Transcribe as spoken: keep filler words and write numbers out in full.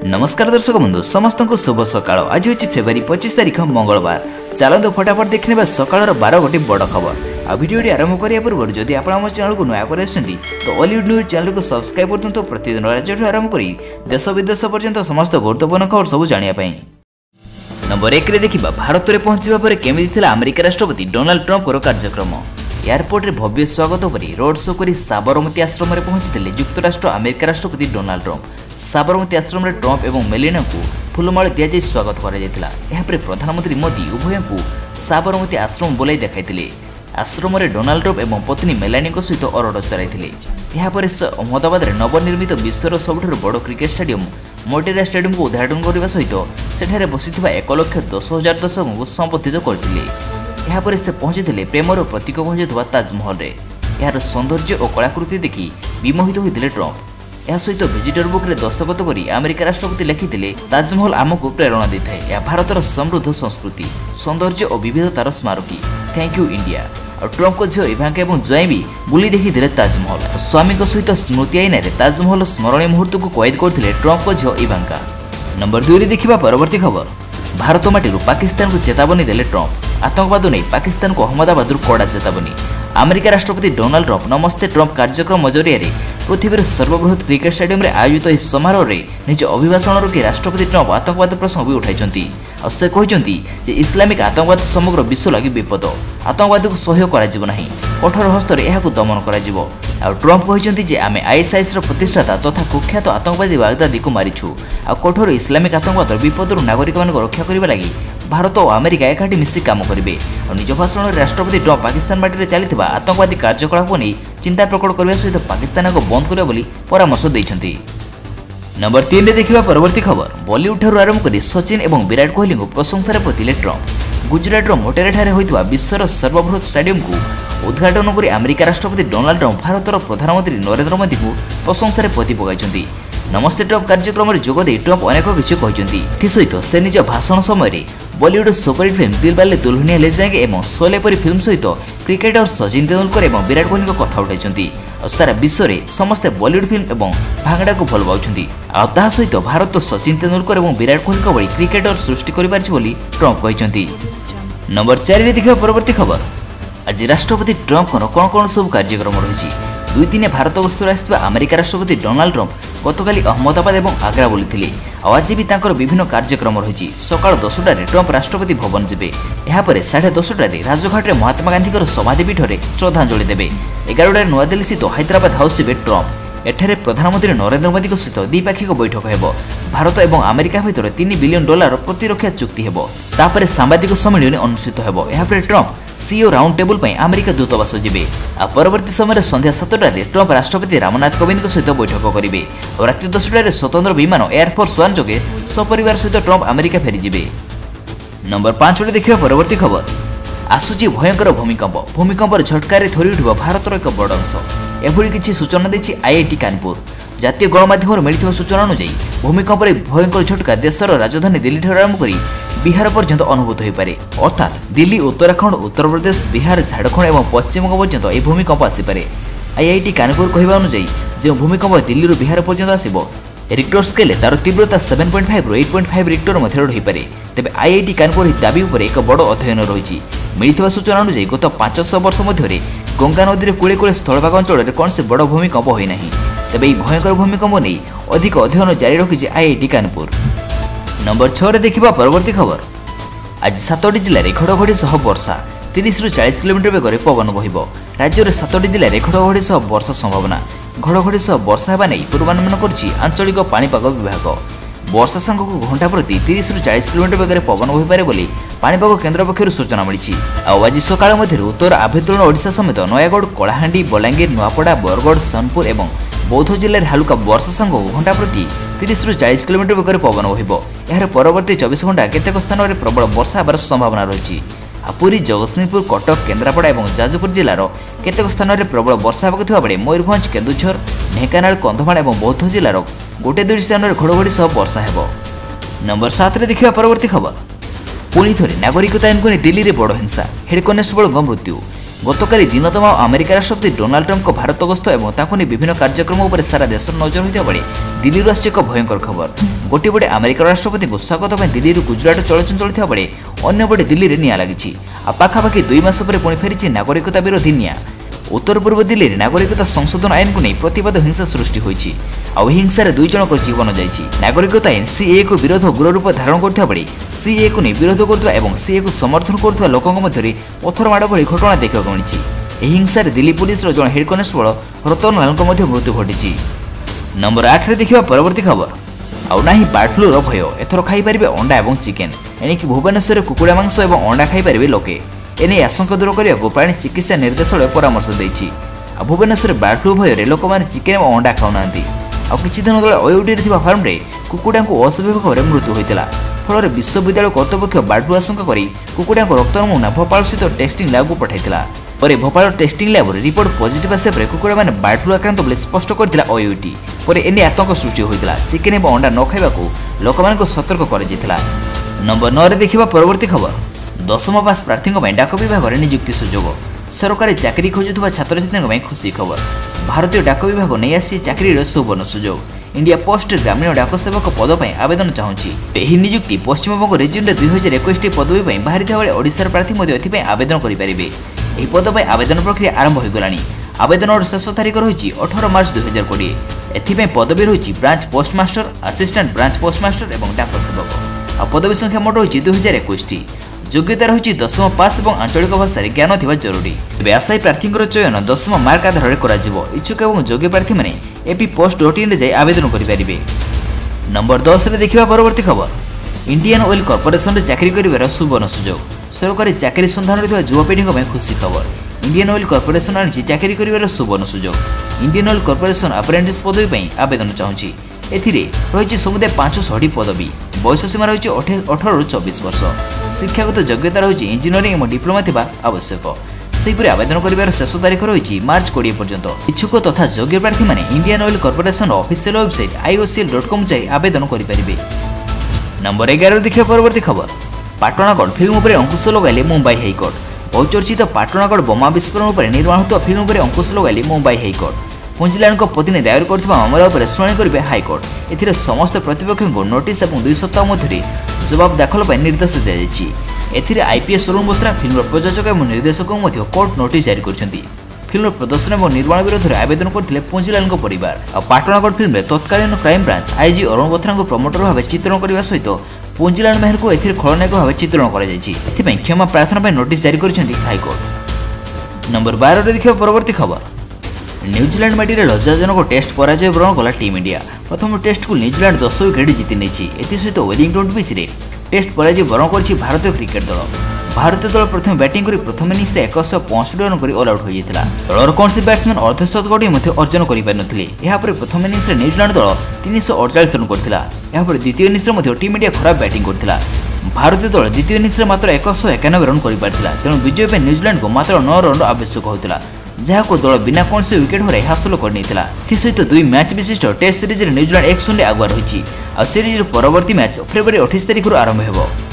नमस्कार दर्शक बंधु समस्त को शुभ सकाळ। आज हूँ फेब्रुआरी पच्चीस तारीख मंगलवार। चलतु फटाफट देखने सकाळ बारह गोटे बड़ खबर। आ भिडियो आरंभ करने पूर्व जदि आप आम चैनल को नया कर तो ऑलीवुड न्यूज चैनल को सब्सक्राइब कर तो प्रतिदिन राज्य आरंभ कर देश विदेश पर्यंत समस्त गुरुत्वपूर्ण खबर सब जानापी। नंबर एक रे देखा भारत में पहुंचा पर केमी अमेरिका राष्ट्रपति डोनाल्ड ट्रंप कार्यक्रम। एयरपोर्ट रे भव्य स्वागत पर रोड शो कर साबरमती आश्रम में पहुंची युक्तराष्ट्र अमेरिका राष्ट्रपति डोनाल्ड ट्रंप। साबरमती आश्रम में ट्रंप और मेलिना को फूलमाल दि स्वागत कर प्रधानमंत्री मोदी उभय को साबरमती आश्रम बोलाई देखाई। आश्रम में डोनाल्ड ट्रंप और पत्नी मेलानी सहित अरड़ चलाई। यापर से अहमदाबाद में नवनिर्मित विश्वर सबुठ बड़ क्रिकेट स्टेडियम मोटेरा स्टेडियम को उद्घाटन करने सहित सेठारे बसी एक लक्ष दस हजार दर्शकों को संबोधित करते। यापर से पहुंची प्रेमर प्रतीक कहु ताजमहल यार सौंदर्य और कलाकृति देखि विमोहित होते ट्रंप। यह सहित विजिटर बुक रे दस्तखत कर अमेरिका राष्ट्रपति लिखिते ताजमहल आमको प्रेरणा देता है। यह भारतर समृद्ध संस्कृति सौंदर्य और विविधतार स्मारकी। Thank you India. और ट्रंप को झील इभांका और ज्वाई भी बुली देखी ताजमहल। स्वामी सहित स्मृति आईना ताजमहल स्मरणीय मुहूर्त को कैद करते ट्रंप को झील इभांका। नंबर दुई देखा परवर्ती खबर। भारत माटी पाकिस्तान को चेतावनी देले ट्रंप। आतंकवाद नहीं पाकिस्तान को अहमदाबाद कड़ा चेतावनी। अमेरिका राष्ट्रपति डोनाल्ड ट्रंप नमस्ते ट्रंप कार्यक्रम जरिए पृथ्वीर सर्वबृहत क्रिकेट स्टेडियम में आयोजित इस समारोह में निज अभिभाषण रखी राष्ट्रपति ट्रंप आतंकवाद प्रसंग भी उठाई। से कहते इस्लामिक आतंकवाद समग्र विश्व लगी विपद। आतंकवाद को सह्य करा कठोर हस्तर यह दमन करा। ट्रंप कहते आम आईएसआईएस प्रतिष्ठाता तथा कुख्यात आतंकवादी बागदादी को मारिछु। आ कठोर इस्लामिक आतंकवाद विपदर नागरिक मान रक्षा करने लगी भारत और अमेरिका एकाठी मिसी काम करेंगे। और निज भाषण में राष्ट्रपति ट्रंप पाकिस्तान माटी चली आतंकवादी कार्यकलाप नहीं चिंता प्रकट करने सहित पाकिस्तान को बंद करने परामर्श देते। नंबर तीन रे देखा परवर्ती खबर। बॉलीवुड ठारू आरंभ कर सचिन और विराट कोहली को प्रशंसा पोतिले ट्रंप। गुजरात मोटेरा होता विश्वर सर्वबृहत स्टेडियम को उद्घाटन कर अमेरिका राष्ट्रपति डोनाल्ड ट्रंप भारतर प्रधानमंत्री नरेंद्र मोदी को प्रशंसा पोति पकाई। नमस्ते ट्रंप कार्यक्रम में जोगदे ट्रंप अनेक किसी कहते सहित से निज भाषण समय Bollywood superhit film Dilwale Dulhania Le Jayenge और शोले परी फिल्म सहित क्रिकेटर सचिन तेंदुलकर और विराट कोहली कथा उठाई। और सारा विश्व में समस्ते बॉलीवुड फिल्म और भांगड़ा को भल पाँच सहित भारत सचिन तेंदुलकर और विराट कोहली भली क्रिकेटर सृष्टि कर ट्रंप कहते। नंबर चार रे देखा परवर्ती खबर। आज राष्ट्रपति ट्रंप कौन कौन सब कार्यक्रम रही। दुई दिन भारत गस्तर आसवा अमेरिका राष्ट्रपति डोनाल्ड ट्रंप गतकाली अहमदाबाद और आग्रा बुली। आज भी तांकर विभिन्न कार्यक्रम रही। सकाल दसटार ट्रंप राष्ट्रपति भवन जीवे। यापर साढ़े दसटार राजघाट में महात्मा गांधी समाधिपीठ में श्रद्धांजलि देवे। एगारटार नुआदिल्ली स्थित हैदराबाद हाउस जीवे ट्रंप। एठारे प्रधानमंत्री नरेंद्र मोदी सहित द्विपाक्षिक बैठक हो। भारत और अमेरिका भीतर तीन बिलियन डॉलर प्रतिरक्षा चुक्ति हो। तापर सांबादिक सम्मेलन अनुष्ठित हो। यापर ट्रंप सीओ राउंड टेबुल पर अमेरिका दूतावास जीवे। आ परवर्ती समय संध्या सातटार ट्रंप राष्ट्रपति रामनाथ कोविंद सहित बैठक करेंगे। और रात दसटार स्वतंत्र विमान एयरफोर्स वन जोगे सपरिवार सहित ट्रंप अमेरिका फेरीजे। नंबर पांच रे देखा परवर्ती खबर। आसुची भयंकर भूमिकंप। भूमिकंपर झटकार थरी उठिब भारतर एक बड़ अंश। एभली किसी सूचना देछि आईआईटी कानपुर। जातीय गणमाध्यम मिलता सूचना अनुसार भूमिकंप भयंकर झटका देशर राजधानी दिल्ली ठार आरंभ कर बिहार पर्यंत अनुभूत हो पारे। अर्थात दिल्ली उत्तराखंड उत्तर प्रदेश बिहार झारखंड और पश्चिमबंग पर्यंत यह भूमिकंप आसीपे। आईआईटी कानपुर कहवा अनुसार जो भूमिकंप दिल्ली बिहार पर्यंत आसब रिक्टर स्केल तार तीव्रता सेवन पॉइंट फाइव रु एट पॉइंट फाइव रिक्टर मध्य रहीपे। तेज आईआईटी कानपुर दाबी उपर एक बड़ अध्ययन रही। मिलता सूचना अनुसार गत पांचश वर्ष मध्य गंगा नदी कूले कूले स्थलभाग अंचल में कौन से बड़ भूमिकंप होना। तेज यह भयंकर भूमिकंप नहीं अधिक अध्ययन जारी रखी आईआईटी कानपुर। नंबर छह रे देखा परवर्ती खबर। आज सातटी जिले में घड़घड़ी सह वर्षा। तीस रु चालीस किलोमीटर बेगर पवन बहिब। राज्य में सातटी जिले में घड़घड़ी सह वर्षा संभावना। घड़घड़ी सह वर्षा होगा नहीं पूर्वानुमान कर आंचलिक पाणीपाग विभाग। वर्षा सांग को घंटा प्रति तीस रु चालीस किलोमीटर बेगर पवन बहिपारे बोली पाणीपाग केन्द्र पक्षर सूचना मिली। आज सकाळ मध्य उत्तर आभ्यंतरीण ओडिशा समेत नयागढ़ कलाहांडी बलांगीर नुआपड़ा बरगढ़ सोनपुर और बौद्ध जिले में हालुका वर्षा सांग घंटा प्रति तीस रु चालीस किलोमीटर बेगर पवन बहिब। यार परवर्ती चौबीस घंटा केतेक स्थान में प्रबल वर्षा होबार संभावना रही। पुरी जगतसिंहपुर कटक केन्द्रापड़ा और जाजपुर जिलार केतेक स्थान में प्रबल वर्षा होगा बेले मयूरभंज केन्दुझर ढेंकानाल कंधमाल और बौद्ध जिलार गोटे दुई स्थान में घड़घड़ी सह वर्षा हो। नंबर सात रे देखा परवर्ती खबर। पुणी थे नागरिकता आईन को दिल्ली में बड़ हिंसा। हेड कनेस्टेबल मृत्यु। गतकाली दिन तमाम अमेरिका राष्ट्रपति डोनाल्ड ट्रम्प भारत गस्त और ताकू नहीं विभिन्न कार्यक्रम उपर सारा देश नजर होता बेले दिल्ली आसी एक भयंकर खबर। गोटे पटे अमेरिका राष्ट्रपति को स्वागत दिल्ली गुजरात चलचल चलता बेले अंपटे दिल्ली में निआं लगी। पाखापाखि दुई मास पर पुणी फेरी नागरिकता विरोधी निआं। उत्तर पूर्व दिल्ली में नागरिकता संशोधन आईन को नहीं प्रतिवाद हिंसा सृष्टि होती हिंसार दुई जनक जीवन जाइए। नागरिकता आईन सीए को विरोध उग्र रूप धारण करता बेले सीए को नहीं विरोध कर सीए को समर्थन करुवा लोकों मध्य पथर माड़ भली घटना देखा मिली। हिंसार दिल्ली पुलिस जड़े हेड कनेस्टेबल रतन लाल मृत्यु घटी। नंबर आठ देखा परवर्ती खबर। आउ ना बर्ड फ्लूर भय एथर खाईपारे अंडा और चिकेन एणिकी भुवनेश्वर कुकुड़ा मांस और अंडा खाईपारे लोके एने आशंका दूर करने प्राणी चिकित्सा निर्देशालय परामर्श देछि। भुवनेश्वर बर्ड फ्लू भय लोक मैंने चिकेन और अंडा खाऊना किछि दिन तले ओयूटी फार्म रे कुकुड़ा को अस्वाभाविक भाव में मृत्यु होता फल विश्वविद्यालय कर्तृपक्ष बर्ड फ्लू आशंका कर कुकुड़ा रक्त नमूना भोपाल स्थित टेस्टिंग लैब को पठाइला। पर Bhopal testing lab report positive आसा पर कुकुड़ा मैंने बर्ड फ्लू आक्रांत बोली स्पष्ट करथिला ओयूटी। पर एने आतंक सृष्टि होता चिकेन और अंडा न खाइबाकू लोक मानक सतर्क कर। नंबर नौ देखा परवर्ती खबर। दशम पास प्रार्थी डाक विभाग में नियुक्ति सुजोग। सरकारी चाकरी खोजुवा छात्र छात्री खुशी खबर। भारतीय डाक विभाग नहीं आसी चाकरी सुवर्ण सुजोग। इंडिया पोस्ट ग्रामीण डाक सेवक पद पर आवेदन चाहूँगी। यह नियुक्ति पश्चिमबंग रिजन दुई हजार एक पदवी बाहरी बेले ओडिशार प्रार्थी एथि आवेदन करेंगे। यह पद पर आवेदन प्रक्रिया आरंभ हो गलानी। आवेदन शेष तारीख रही अठारह मार्च दुई हजार कोड़े। एथि पदवी रही branch postmaster, assistant branch postmaster और डाक सेवक। आ पदवी संख्या मोट होगी दुई हजार एक। योग्यता रही दशम पास और आंचलिक भाषा ज्ञान थी जरूरी। तेज आशायी प्रार्थी चयन दशम मार्क आधार में इच्छुक और योग्य प्रार्थी मैंने एपी पोस्ट डट इन जाए आवेदन करेंगे। नंबर दस देखा परवर्ती खबर। इंडियन ऑयल कॉर्पोरेशन में चाकरी कर सुवर्ण सुजोग। सरकारी चाकरी सन्धान युवापीढ़ी खुशी खबर। इंडियन ऑयल कॉर्पोरेशन आनी चाकरी कर सुवर्ण सुजोग। इंडियन ऑयल कॉर्पोरेशन अप्रेंटिस पदवी आवेदन चाहूँगी। एथिरे रही समुदाय पांचश पदवी। बयस सीमा रही अठारह रु चौबीस वर्ष। शिक्षागत योग्यता रही इंजीनियरिंग और डिप्लोमा थी आवश्यक। सेहीपरि आवेदन कर शेष तारीख रही मार्च कोड़े पर्यंत। इच्छुक तथा योग्य प्रार्थी मैंने Indian Oil Corporation official website I O C L dot com जाए आवेदन करेंगे। नंबर एगार देखिए परवर्ती खबर। पाटणागढ़ फिल्म पर अंकुश लगाइले मुंबई हाइकोर्ट। बहुचर्चित पाटणागढ़ बोमा विस्फोरण पर निर्माण होता फिल्म पर अंकुश लगाइले मुंबई हाइकोर्ट। पुंजीलाल पत्नी दायर कर मामला पर शुणाणी करेंगे हाइकोर्ट। एथिरे समस्त प्रतिपक्ष को नोटिस और दुई सप्ताह मध्य जवाब दाखल पर निर्देश दी। आईपीएस अरुण बोथरा फिल्म प्रयोजक और निर्देशक कोर्ट नोटिस जारी कर फिल्म प्रदर्शन और निर्माण विरोध में आवेदन करते पुंजीलाल परिवार। पाटणागढ़ फिल्म तत्कालीन crime branch IG Arun Bothra को प्रमोटर भाव चित्रण करने सहित पुंजीलाल मेहर को खलनायक भाव चित्रण कर क्षमा प्रार्थना नोटिस जारी कर हाइकोर्ट। नंबर बारह देखा परवर्ती खबर। न्यूजीलैंड माटी लज्जाजनक टेस्ट पराजय वरण कला टीम इंडिया। प्रथम टेस्ट को न्यूजीलैंड दस विकेट जीति नहीं। सहित वेलिंगटन पिच रे टेस्ट पराजय वरण कर भारतीय क्रिकेट दल। भारतीय दल प्रथम बैटिंग कर प्रथम इनिंग्स एक सौ पैंसठ रन कर ऑल आउट होता। दलर कौन बैट्समैन अर्धशतक अर्जन कर प्रथम इनिंग्स न्यूजीलैंड दल तीन सौ अड़चाश रन करता। द्वितीय इनिंग्स टीम इंडिया खराब बैटिंग करता। भारतीय दल द्वितीय इनिंग्स मात्र एक सौ एकानबे रन कर तेणु विजय पर न्यूजीलैंड को मात्र नौ रन आवश्यक होता जहां दल बिना कौन विकेट हर हासिल कर सहित दुई मैच विशिष्ट टेस्ट सीरीज न्यूजीलैंड एक शून्य आगुआ रही। सीरीज परवर्ती मैच फेब्रुआरी अठाईस तारीख आरंभ हो।